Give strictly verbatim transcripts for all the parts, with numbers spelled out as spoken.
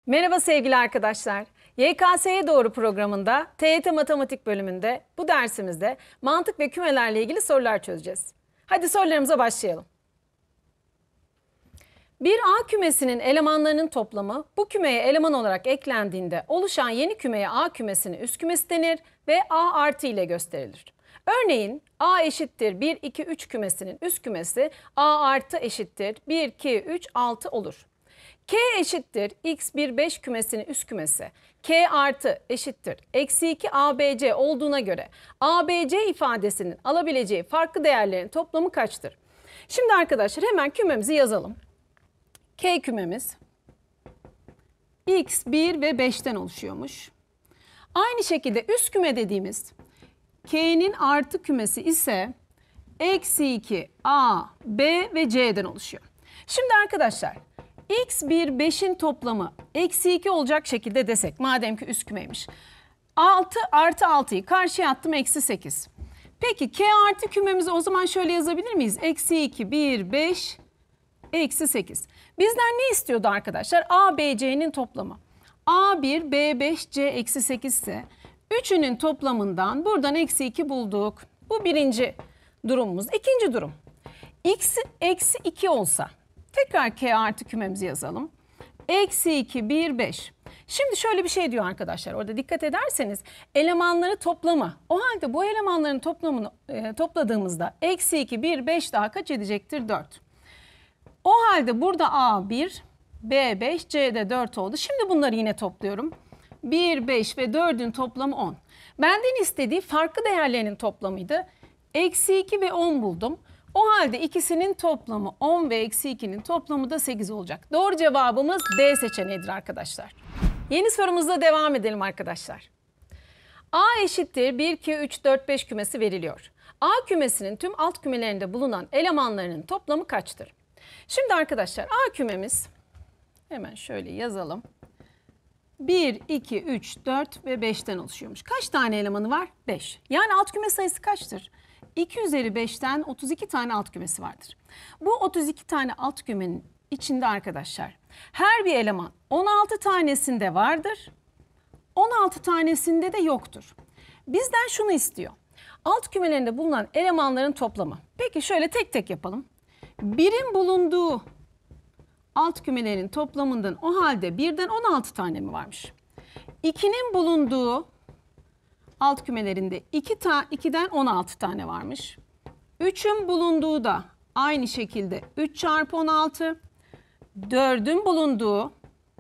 Merhaba sevgili arkadaşlar. Y K S'ye doğru programında T Y T Matematik bölümünde bu dersimizde mantık ve kümelerle ilgili sorular çözeceğiz. Hadi sorularımıza başlayalım. Bir A kümesinin elemanlarının toplamı bu kümeye eleman olarak eklendiğinde oluşan yeni kümeye A kümesinin üst kümesi denir ve A artı ile gösterilir. Örneğin A eşittir bir, iki, üç kümesinin üst kümesi A artı eşittir bir, iki, üç, altı olur. K eşittir x bir, beş kümesinin üst kümesi K artı eşittir eksi iki A B C olduğuna göre A B C ifadesinin alabileceği farklı değerlerin toplamı kaçtır? Şimdi arkadaşlar hemen kümemizi yazalım. K kümemiz x bir ve beşten oluşuyormuş. Aynı şekilde üst küme dediğimiz K'nin artı kümesi ise eksi iki A, B ve C'den oluşuyor. Şimdi arkadaşlar x bir, beşin toplamı eksi iki olacak şekilde desek madem ki üst kümeymiş. altı artı altıyı karşıya attım eksi sekiz. Peki K artı kümemizi o zaman şöyle yazabilir miyiz? Eksi iki, bir, beş, eksi sekiz. Bizden ne istiyordu arkadaşlar? A, B, C'nin toplamı. A bir, B beş, C eksi sekiz ise üçünün toplamından buradan eksi iki bulduk. Bu birinci durumumuz. İkinci durum. X eksi iki olsa tekrar K artı kümemizi yazalım. Eksi iki, bir, beş. Şimdi şöyle bir şey diyor arkadaşlar. Orada dikkat ederseniz elemanları toplamı. O halde bu elemanların toplamını e, topladığımızda eksi iki, bir, beş daha kaç edecektir? dört. O halde burada A bir, B beş, C de dört oldu. Şimdi bunları yine topluyorum. bir, beş ve dördün toplamı on. Benden istediği farklı değerlerinin toplamıydı. Eksi iki ve on buldum. O halde ikisinin toplamı on ve eksi ikinin toplamı da sekiz olacak. Doğru cevabımız D seçeneğidir arkadaşlar. Yeni sorumuzla devam edelim arkadaşlar. A eşittir bir, iki, üç, dört, beş kümesi veriliyor. A kümesinin tüm alt kümelerinde bulunan elemanlarının toplamı kaçtır? Şimdi arkadaşlar A kümemiz hemen şöyle yazalım. bir, iki, üç, dört ve beşten oluşuyormuş. Kaç tane elemanı var? beş. Yani alt küme sayısı kaçtır? iki üzeri beşten otuz iki tane alt kümesi vardır. Bu otuz iki tane alt kümenin içinde arkadaşlar her bir eleman on altı tanesinde vardır. on altı tanesinde de yoktur. Bizden şunu istiyor. Alt kümelerinde bulunan elemanların toplamı. Peki şöyle tek tek yapalım. birin bulunduğu alt kümelerin toplamından o halde birden on altı tane mi varmış? ikinin bulunduğu alt kümelerinde iki ta, ikiden on altı tane varmış. üçün bulunduğu da aynı şekilde üç çarpı on altı. dördün bulunduğu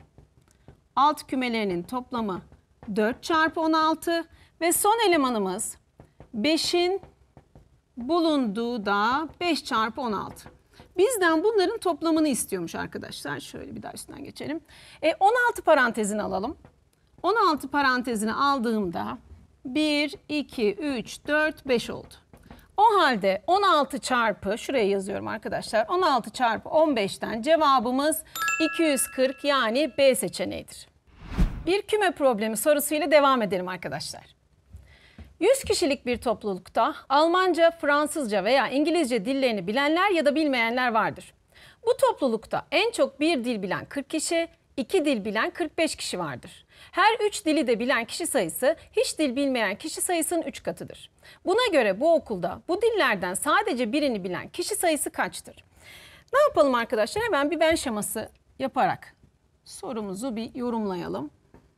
alt kümelerinin toplamı dört çarpı on altı. Ve son elemanımız beşin bulunduğu da beş çarpı on altı. Bizden bunların toplamını istiyormuş arkadaşlar. Şöyle bir daha üstünden geçelim. E, on altı parantezini alalım. on altı parantezini aldığımda bir, iki, üç, dört, beş oldu. O halde on altı çarpı, şuraya yazıyorum arkadaşlar, on altı çarpı on beşten cevabımız iki yüz kırk yani B seçeneğidir. Bir küme problemi sorusuyla devam edelim arkadaşlar. yüz kişilik bir toplulukta Almanca, Fransızca veya İngilizce dillerini bilenler ya da bilmeyenler vardır. Bu toplulukta en çok bir dil bilen kırk kişi, iki dil bilen kırk beş kişi vardır. Her üç dili de bilen kişi sayısı hiç dil bilmeyen kişi sayısının üç katıdır. Buna göre bu okulda bu dillerden sadece birini bilen kişi sayısı kaçtır? Ne yapalım arkadaşlar? Hemen bir ben şeması yaparak sorumuzu bir yorumlayalım.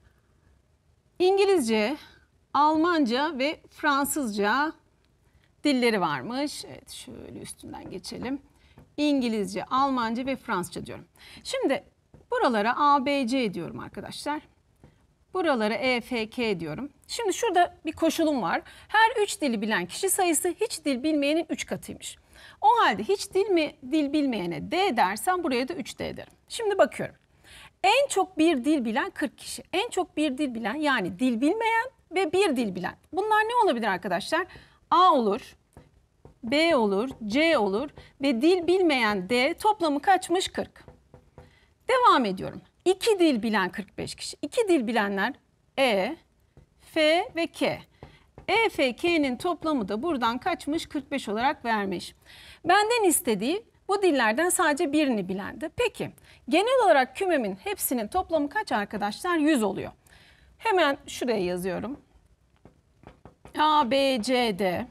İngilizce, Almanca ve Fransızca dilleri varmış. Evet, şöyle üstünden geçelim. İngilizce, Almanca ve Fransızca diyorum. Şimdi buralara A, B, C diyorum arkadaşlar. Buralara E, F, K diyorum. Şimdi şurada bir koşulum var. Her üç dili bilen kişi sayısı hiç dil bilmeyenin üç katıymış. O halde hiç dil, mi, dil bilmeyene D dersem buraya da üç D derim. Şimdi bakıyorum. En çok bir dil bilen kırk kişi. En çok bir dil bilen yani dil bilmeyen ve bir dil bilen. Bunlar ne olabilir arkadaşlar? A olur, B olur, C olur ve dil bilmeyen D toplamı kaçmış? kırk. Devam ediyorum. İki dil bilen kırk beş kişi. İki dil bilenler E, F ve K. E, F, K'nin toplamı da buradan kaçmış? kırk beş olarak vermiş. Benden istediği Bu dillerden sadece birini bilendi. Peki genel olarak kümemin hepsinin toplamı kaç arkadaşlar? yüz oluyor. Hemen şuraya yazıyorum. A, B, C, D,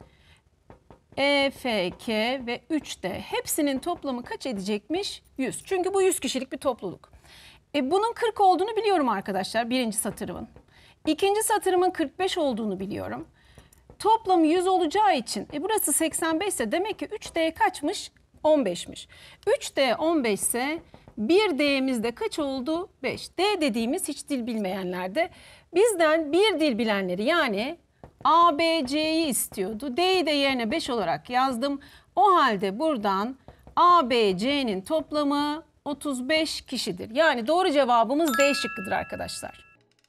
E, F, K ve üç D hepsinin toplamı kaç edecekmiş? yüz. Çünkü bu yüz kişilik bir topluluk. E bunun kırk olduğunu biliyorum arkadaşlar, birinci satırımın. İkinci satırımın kırk beş olduğunu biliyorum. Toplamı yüz olacağı için e burası seksen beş ise demek ki üç D kaçmış? on beşmiş. üç D on beş ise bir D'miz de kaç oldu? beş. D dediğimiz hiç dil bilmeyenlerde bizden bir dil bilenleri, yani A, B, C'yi istiyordu. D'yi de yerine beş olarak yazdım. O halde buradan A, B, C'nin toplamı otuz beş kişidir. Yani doğru cevabımız D şıkkıdır arkadaşlar.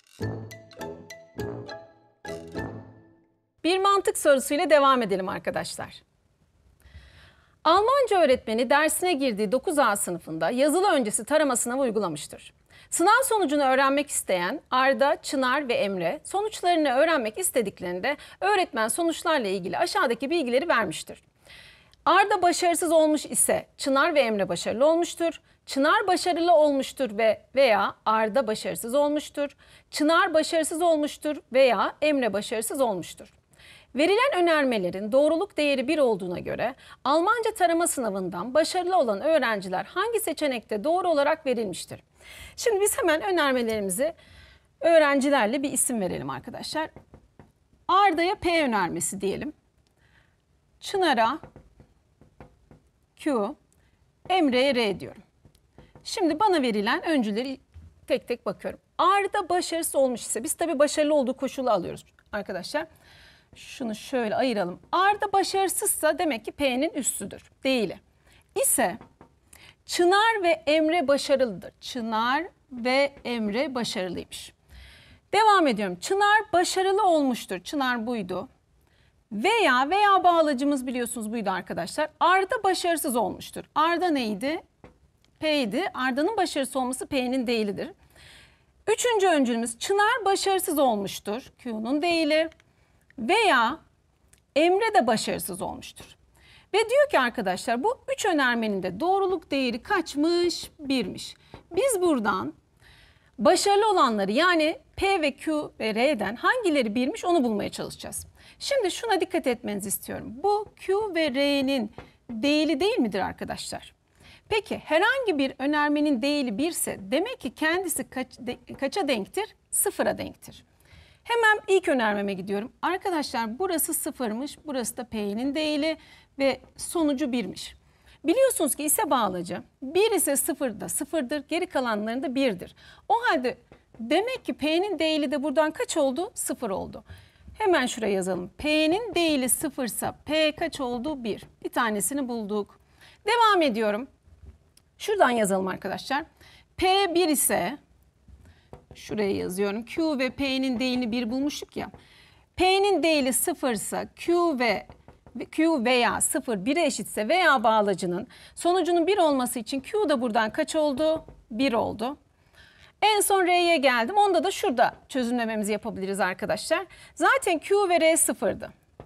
Bir mantık sorusuyla devam edelim arkadaşlar. Almanca öğretmeni dersine girdiği dokuz A sınıfında yazılı öncesi tarama sınavı uygulamıştır. Sınav sonucunu öğrenmek isteyen Arda, Çınar ve Emre sonuçlarını öğrenmek istediklerinde öğretmen sonuçlarla ilgili aşağıdaki bilgileri vermiştir. Arda başarısız olmuş ise Çınar ve Emre başarılı olmuştur. Çınar başarılı olmuştur ve veya Arda başarısız olmuştur. Çınar başarısız olmuştur veya Emre başarısız olmuştur. Verilen önermelerin doğruluk değeri bir olduğuna göre Almanca tarama sınavından başarılı olan öğrenciler hangi seçenekte doğru olarak verilmiştir? Şimdi biz hemen önermelerimizi öğrencilerle bir isim verelim arkadaşlar. Arda'ya P önermesi diyelim. Çınar'a Q, Emre'ye R diyorum. Şimdi bana verilen öncüleri tek tek bakıyorum. Arda başarısız olmuş ise biz tabii başarılı olduğu koşulu alıyoruz arkadaşlar. Şunu şöyle ayıralım. Arda başarısızsa demek ki P'nin üssüdür. Değil. İse Çınar ve Emre başarılıdır. Çınar ve Emre başarılıymış. Devam ediyorum. Çınar başarılı olmuştur. Çınar buydu. Veya veya bağlacımız biliyorsunuz buydu arkadaşlar. Arda başarısız olmuştur. Arda neydi? P'ydi. Arda'nın başarısız olması P'nin değilidir. Üçüncü öncülümüz Çınar başarısız olmuştur. Q'nun değili. Veya Emre de başarısız olmuştur. Ve diyor ki arkadaşlar bu üç önermenin de doğruluk değeri kaçmış? birmiş. Biz buradan başarılı olanları, yani P ve Q ve R'den hangileri birmiş onu bulmaya çalışacağız. Şimdi şuna dikkat etmenizi istiyorum. Bu Q ve R'nin değili değil midir arkadaşlar? Peki herhangi bir önermenin değili bir ise demek ki kendisi kaç, de, kaça denktir? Sıfıra denktir. Hemen ilk önermeme gidiyorum. Arkadaşlar burası sıfırmış, burası da P'nin değili ve sonucu birmiş. Biliyorsunuz ki ise bağlacı bir ise sıfır da sıfırdır, geri kalanların da birdir. O halde demek ki P'nin değili de buradan kaç oldu? sıfır oldu. Hemen şuraya yazalım. P'nin değili sıfırsa P kaç oldu? bir. Bir tanesini bulduk. Devam ediyorum. Şuradan yazalım arkadaşlar. P bir ise şuraya yazıyorum. Q ve P'nin değilini bir bulmuştuk ya. P'nin değili sıfır ise Q ve Q veya sıfır bire eşitse veya bağlacının sonucunun bir olması için Q da buradan kaç oldu? bir oldu. En son R'ye geldim. Onda da şurada çözümlememizi yapabiliriz arkadaşlar. Zaten Q ve R sıfırdı.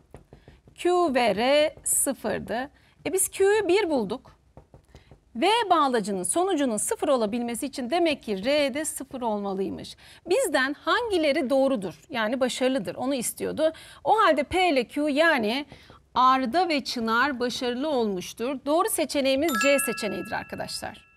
Q ve R sıfırdı. E biz Q'yu bir bulduk. V bağlacının sonucunun sıfır olabilmesi için demek ki R de sıfır olmalıymış. Bizden hangileri doğrudur, yani başarılıdır onu istiyordu. O halde P ile Q, yani Arda ve Çınar başarılı olmuştur. Doğru seçeneğimiz C seçeneğidir arkadaşlar.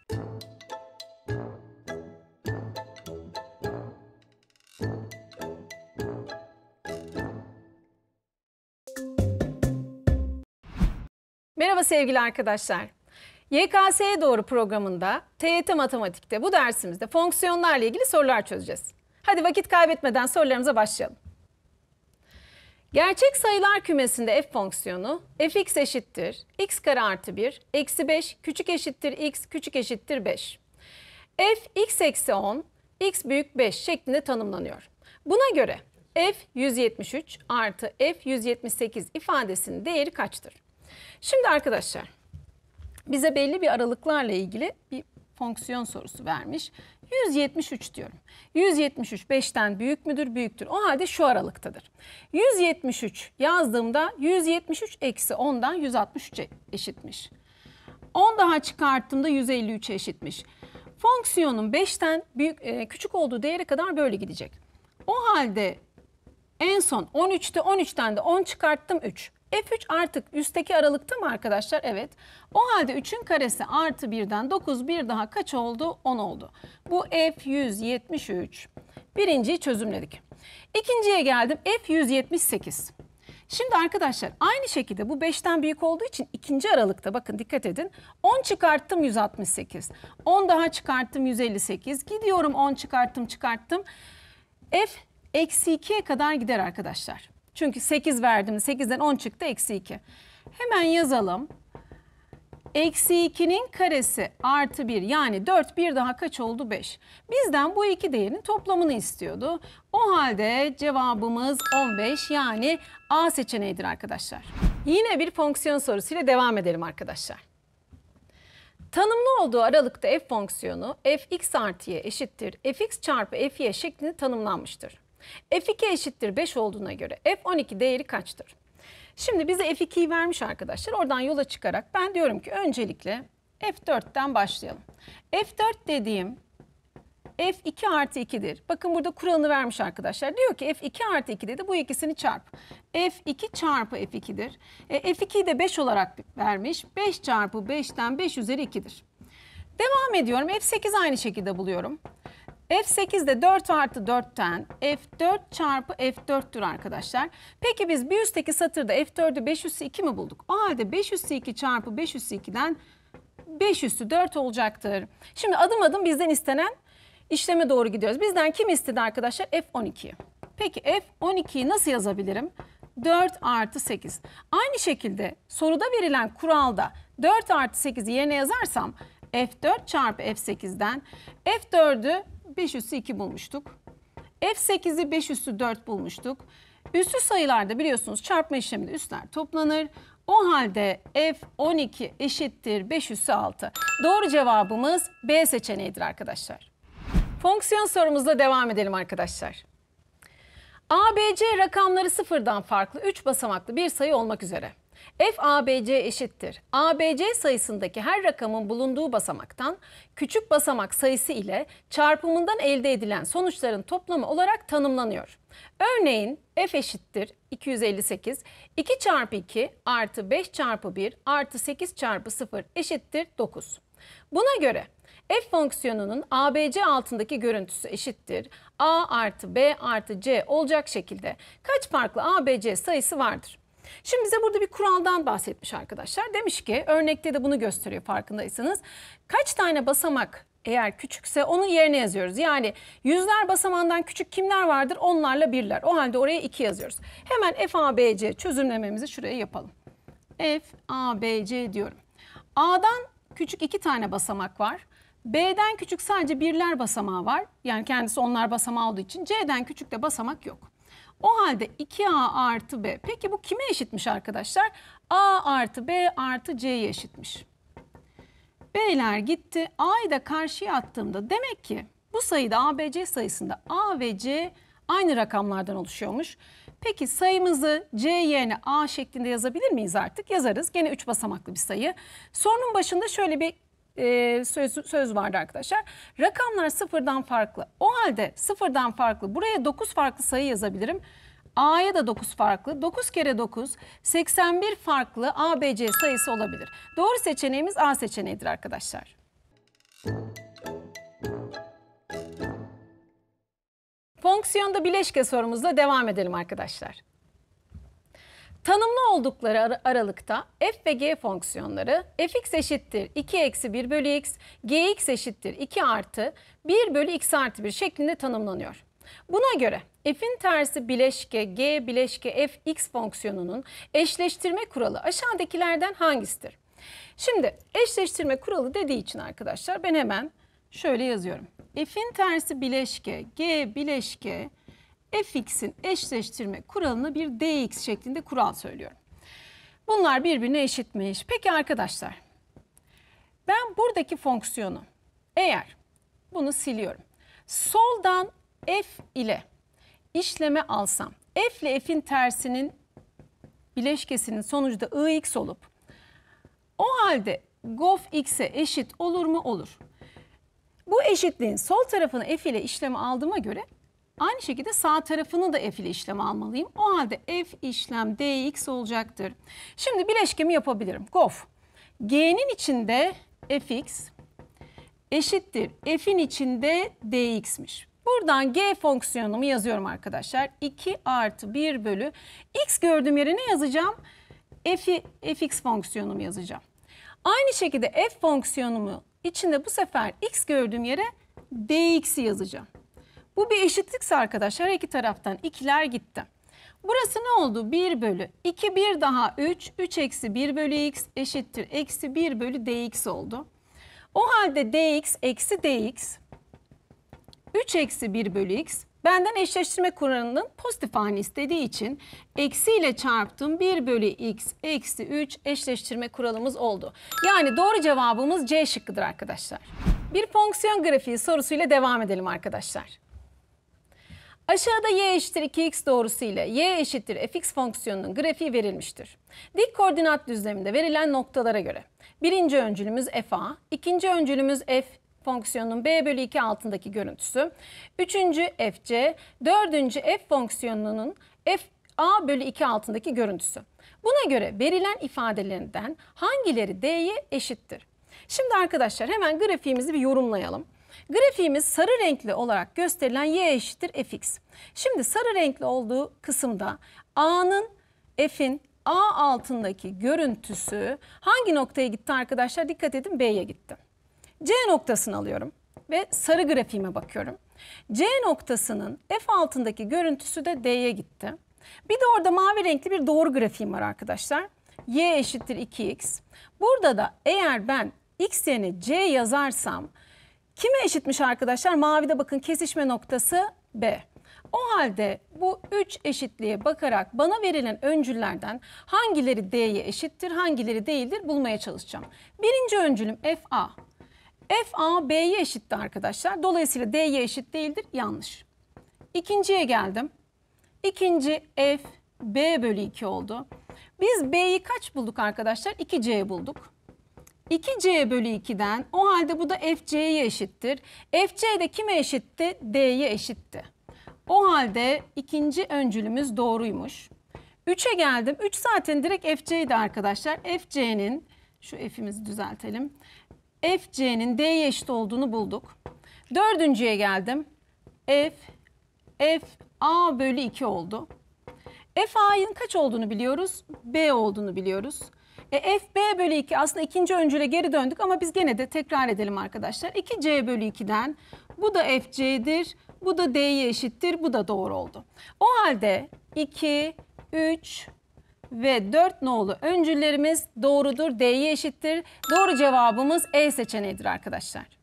Merhaba sevgili arkadaşlar. Y K S'ye doğru programında T Y T Matematik'te bu dersimizde fonksiyonlarla ilgili sorular çözeceğiz. Hadi vakit kaybetmeden sorularımıza başlayalım. Gerçek sayılar kümesinde f fonksiyonu fx eşittir x kare artı bir, eksi beş, küçük eşittir x, küçük eşittir beş. F x eksi on, x büyük beş şeklinde tanımlanıyor. Buna göre f yüz yetmiş üç artı f yüz yetmiş sekiz ifadesinin değeri kaçtır? Şimdi arkadaşlar bize belli bir aralıklarla ilgili bir fonksiyon sorusu vermiş. yüz yetmiş üç diyorum. yüz yetmiş üç beşten büyük müdür? Büyüktür. O halde şu aralıktadır. yüz yetmiş üç yazdığımda yüz yetmiş üç eksi ondan yüz altmış üçe eşitmiş. on daha çıkarttığımda yüz elli üçe eşitmiş. Fonksiyonun beşten büyük, e, küçük olduğu değere kadar böyle gidecek. O halde en son on üçte on üçten de on çıkarttım üç. F üç artık üstteki aralıkta mı arkadaşlar? Evet. O halde üçün karesi artı birden dokuz, bir daha kaç oldu? on oldu. Bu F yüz yetmiş üç. Birinciyi çözümledik. İkinciye geldim. F yüz yetmiş sekiz. Şimdi arkadaşlar aynı şekilde bu beşten büyük olduğu için ikinci aralıkta bakın dikkat edin. on çıkarttım yüz altmış sekiz. on daha çıkarttım yüz elli sekiz. Gidiyorum on çıkarttım çıkarttım. F eksi ikiye kadar gider arkadaşlar. Çünkü sekiz verdim. sekizden on çıktı eksi iki. Hemen yazalım. Eksi ikinin karesi artı bir yani dört, bir daha kaç oldu? beş. Bizden bu iki değerin toplamını istiyordu. O halde cevabımız on beş yani A seçeneğidir arkadaşlar. Yine bir fonksiyon sorusuyla devam edelim arkadaşlar. Tanımlı olduğu aralıkta f fonksiyonu fx artı y eşittir fx çarpı fy şeklinde tanımlanmıştır. f iki eşittir beş olduğuna göre f on iki değeri kaçtır? Şimdi bize f ikiyi vermiş arkadaşlar. Oradan yola çıkarak ben diyorum ki öncelikle f dörtten başlayalım. f dört dediğim f iki artı ikidir. Bakın burada kuralını vermiş arkadaşlar. Diyor ki f iki artı iki dedi bu ikisini çarp. f iki çarpı f ikidir. E, f ikiyi de beş olarak vermiş. beş çarpı beşten beş üzeri ikidir. Devam ediyorum. f sekiz aynı şekilde buluyorum. f sekiz de dört artı dörtten f dört çarpı f dörttür arkadaşlar. Peki biz bir üstteki satırda f dördü beş üssü iki mi bulduk? O halde beş üssü iki çarpı beş üssü ikiden beş üssü dört olacaktır. Şimdi adım adım bizden istenen işleme doğru gidiyoruz. Bizden kim istedi arkadaşlar? f on ikiyi. Peki f on ikiyi nasıl yazabilirim? dört artı sekiz. Aynı şekilde soruda verilen kuralda dört artı sekizi yerine yazarsam f dört çarpı f sekizden f dördü beş üssü iki bulmuştuk. f sekizi beş üssü dört bulmuştuk. Üssü sayılarda biliyorsunuz çarpma işleminde üsler toplanır. O halde f on iki eşittir beş üssü altı. Doğru cevabımız B seçeneğidir arkadaşlar. Fonksiyon sorumuzla devam edelim arkadaşlar. A B C rakamları sıfırdan farklı üç basamaklı bir sayı olmak üzere f A B C eşittir A B C sayısındaki her rakamın bulunduğu basamaktan küçük basamak sayısı ile çarpımından elde edilen sonuçların toplamı olarak tanımlanıyor. Örneğin f eşittir iki yüz elli sekiz, iki çarpı iki artı beş çarpı bir artı sekiz çarpı sıfır eşittir dokuz. Buna göre f fonksiyonunun A B C altındaki görüntüsü eşittir A artı B artı C olacak şekilde kaç farklı A B C sayısı vardır? Şimdi bize burada bir kuraldan bahsetmiş arkadaşlar. Demiş ki örnekte de bunu gösteriyor farkındaysanız. Kaç tane basamak eğer küçükse onun yerine yazıyoruz. Yani yüzler basamağından küçük kimler vardır? Onlarla birler. O halde oraya iki yazıyoruz. Hemen f A B C çözümlememizi şuraya yapalım. f A B C diyorum. A'dan küçük iki tane basamak var. B'den küçük sadece birler basamağı var. Yani kendisi onlar basamağı olduğu için C'den küçük de basamak yok. O halde iki A artı B. Peki bu kime eşitmiş arkadaşlar? A artı B artı C'ye eşitmiş. B'ler gitti. A'yı da karşıya attığımda demek ki bu sayıda A B C sayısında A ve C aynı rakamlardan oluşuyormuş. Peki sayımızı C yerine A şeklinde yazabilir miyiz artık? Yazarız. Gene üç basamaklı bir sayı. Sorunun başında şöyle bir e, söz, söz vardı arkadaşlar. Rakamlar sıfırdan farklı. O halde sıfırdan farklı. Buraya dokuz farklı sayı yazabilirim. A'ya da dokuz farklı. dokuz kere dokuz, seksen bir farklı A B C sayısı olabilir. Doğru seçeneğimiz A seçeneğidir arkadaşlar. Fonksiyonda bileşke sorumuzla devam edelim arkadaşlar. Tanımlı oldukları ar aralıkta f ve g fonksiyonları fx eşittir iki eksi bir bölü x, gx eşittir iki artı bir bölü x artı bir şeklinde tanımlanıyor. Buna göre f'in tersi bileşke g bileşke fx fonksiyonunun eşleştirme kuralı aşağıdakilerden hangisidir? Şimdi eşleştirme kuralı dediği için arkadaşlar ben hemen şöyle yazıyorum. F'in tersi bileşke g bileşke fx'in eşleştirme kuralını bir dx şeklinde kural söylüyorum. Bunlar birbirine eşitmiş. Peki arkadaşlar ben buradaki fonksiyonu eğer bunu siliyorum. Soldan f ile işleme alsam f ile f'in tersinin bileşkesinin sonucu da ix olup o halde gof x'e eşit olur mu? Olur. Bu eşitliğin sol tarafını f ile işleme aldığıma göre aynı şekilde sağ tarafını da f ile işlem almalıyım. O halde f işlem dx olacaktır. Şimdi bileşkemi yapabilirim. Gof g'nin içinde fx eşittir f'in içinde dx'miş. Buradan g fonksiyonumu yazıyorum arkadaşlar. iki artı bir bölü x gördüğüm yere ne yazacağım? F'i, fx fonksiyonumu yazacağım. Aynı şekilde f fonksiyonumu içinde bu sefer x gördüğüm yere dx'i yazacağım. Bu bir eşitlikse arkadaşlar her iki taraftan ikiler gitti. Burası ne oldu? bir bölü iki, bir daha üç, üç eksi bir bölü x eşittir eksi bir bölü dx oldu. O halde dx eksi dx, üç eksi bir bölü x, benden eşleştirme kuralının pozitif halini istediği için eksi ile çarptım bir bölü x eksi üç eşleştirme kuralımız oldu. Yani doğru cevabımız C şıkkıdır arkadaşlar. Bir fonksiyon grafiği sorusuyla devam edelim arkadaşlar. Aşağıda y eşittir iki x doğrusu ile y eşittir fx fonksiyonunun grafiği verilmiştir. Dik koordinat düzleminde verilen noktalara göre birinci öncülümüz fa, ikinci öncülümüz f fonksiyonunun b bölü iki altındaki görüntüsü, üçüncü fc, dördüncü f fonksiyonunun f a bölü iki altındaki görüntüsü. Buna göre verilen ifadelerinden hangileri d'ye eşittir? Şimdi arkadaşlar hemen grafiğimizi bir yorumlayalım. Grafiğimiz sarı renkli olarak gösterilen y eşittir fx. Şimdi sarı renkli olduğu kısımda a'nın f'in a altındaki görüntüsü hangi noktaya gitti arkadaşlar? Dikkat edin, b'ye gitti. C noktasını alıyorum ve sarı grafiğime bakıyorum. C noktasının f altındaki görüntüsü de d'ye gitti. Bir de orada mavi renkli bir doğru grafiğim var arkadaşlar. Y eşittir iki x. Burada da eğer ben x yerine c yazarsam kime eşitmiş arkadaşlar? Mavide bakın kesişme noktası B. O halde bu üç eşitliğe bakarak bana verilen öncüllerden hangileri D'ye eşittir, hangileri değildir bulmaya çalışacağım. Birinci öncülüm fa. fa B'ye eşitti arkadaşlar. Dolayısıyla D'ye eşit değildir. Yanlış. İkinciye geldim. İkinci f B bölü iki oldu. Biz B'yi kaç bulduk arkadaşlar? iki c bulduk. iki c bölü iki'den o halde bu da fc'ye eşittir. Fc de kime eşitti? D'ye eşitti. O halde ikinci öncülümüz doğruymuş. üçe geldim. üç zaten direkt fc'ydi arkadaşlar. Fc'nin, şu f'imizi düzeltelim. Fc'nin D'ye eşit olduğunu bulduk. Dördüncüye geldim. F, F A bölü iki oldu. F A'nın kaç olduğunu biliyoruz? B olduğunu biliyoruz. E, F B bölü iki aslında ikinci öncüle geri döndük ama biz gene de tekrar edelim arkadaşlar. iki c bölü iki'den bu da F C'dir, bu da D'ye eşittir, bu da doğru oldu. O halde iki, üç ve dört nolu öncüllerimiz doğrudur, D'ye eşittir. Doğru cevabımız E seçeneğidir arkadaşlar.